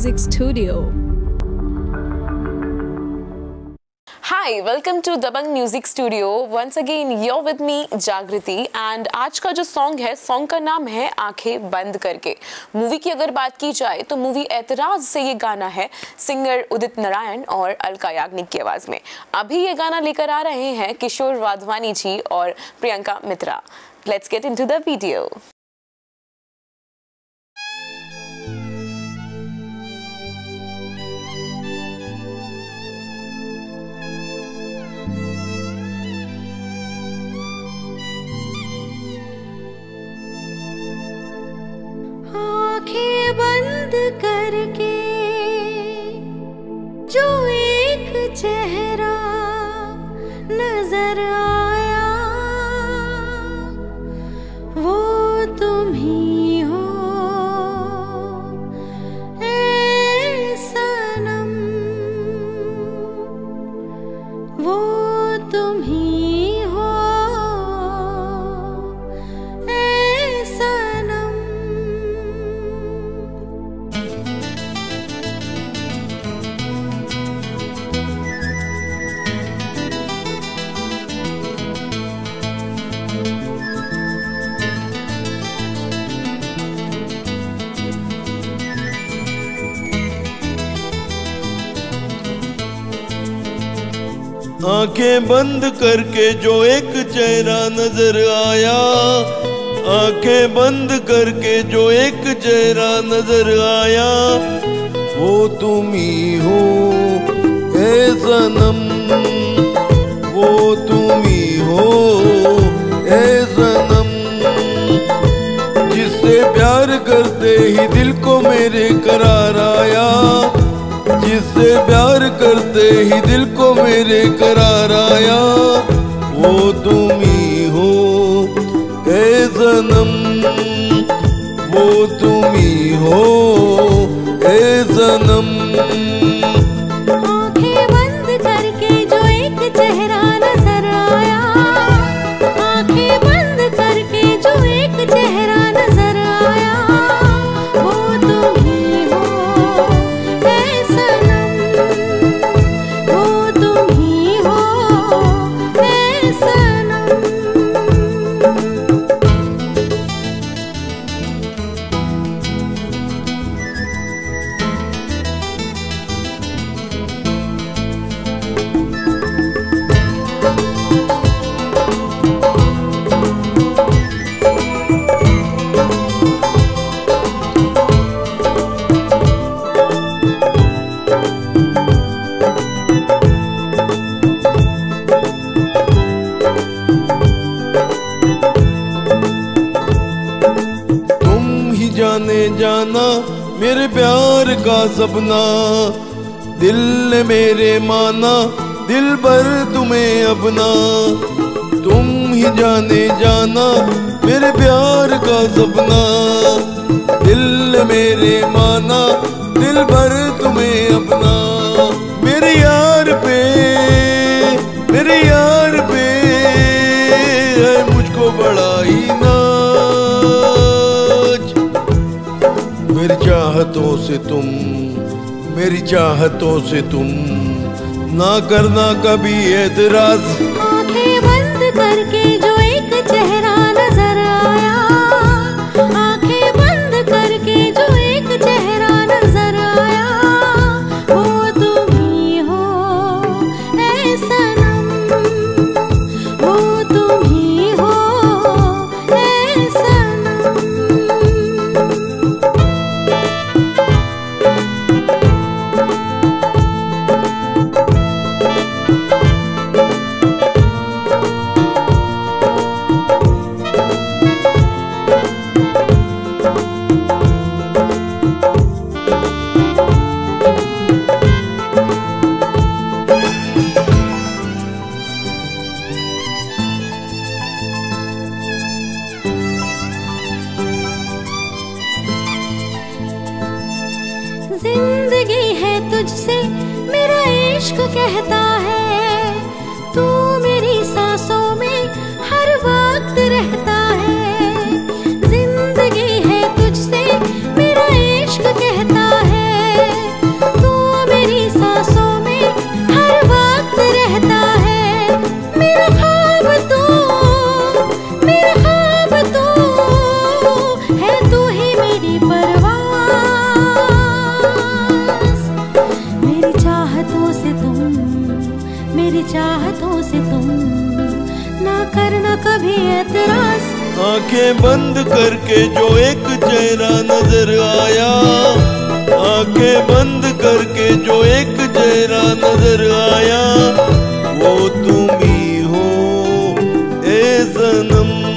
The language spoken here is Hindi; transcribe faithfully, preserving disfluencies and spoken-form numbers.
Music Studio. Hi, welcome to Dabang Music Studio. Once again, you're with me, Jagriti. And आज का जो सॉन्ग है, सॉन्ग का नाम है आंखें बंद करके। मूवी की अगर बात की जाए तो मूवी एतराज से ये गाना है सिंगर उदित नारायण और अलका याग्निक की आवाज में। अभी ये गाना लेकर आ रहे हैं किशोर वाधवानी जी और प्रियंका मित्रा। Let's get into the video. आंखें बंद करके जो एक चेहरा नजर आया, वो तुम ही हो ऐ सनम, वो तुम ही हो ऐ सनम। आंखें बंद करके जो एक चेहरा नजर आया, आंखें बंद करके जो एक चेहरा नजर आया, वो तुम ही हो ऐ सनम, वो तुम ही हो ऐ सनम। जिससे प्यार करते ही दिल को मेरे करार आया, जिससे प्यार करते ही दिल को मेरे करार आया, वो तुम ही हो ऐ सनम, वो तुम ही हो ऐ सनम। आंखें बंद करके जो एक चेहरा नजर आया, आंखें बंद करके जो एक चेहरा नजर आया, वो तुम ही हो ऐ सनम, वो तुम ही हो ऐ सनम। जाने जाना मेरे प्यार का सपना, दिल ने मेरे माना दिल भर तुम्हें अपना। तुम ही जाने जाना मेरे प्यार का सपना, दिल ने मेरे माना दिल भर तुम्हें अपना। मेरे यार पे मेरे यार पे है मुझको बड़ा ही नाज, मेरी चाहतों से तुम मेरी चाहतों से तुम ना करना कभी एतराज। आंखें बंद करके जो एक चेहरा नजर आया, आंखें बंद करके जो एक चेहरा नजर आया, वो तुम ही हो ऐ सनम, वो तुम ही हो ऐ सनम। जिंदगी है तुझसे मेरा इश्क कहता है, तू मेरी सांसों में हर वक्त रहता है। जिंदगी है तुझसे मेरा इश्क कहता है, एतराज। आंखें बंद करके जो एक चेहरा नजर आया, आंखें बंद करके जो एक चेहरा नजर आया, वो तुम ही हो ए सनम।